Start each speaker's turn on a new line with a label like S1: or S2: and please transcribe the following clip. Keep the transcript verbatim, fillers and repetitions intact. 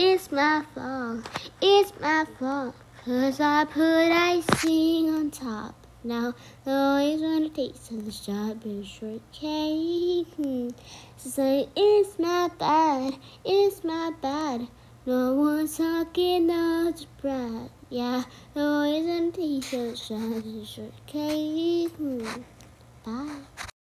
S1: It's my fault, it's my fault, 'cause I put icing on top. Now the always want to taste of the strawberry shortcake. Hmm. So say it's my bad, it's my bad. No one's talking about the bread. Yeah, the always want to taste of the strawberry shortcake. Hmm. Bye.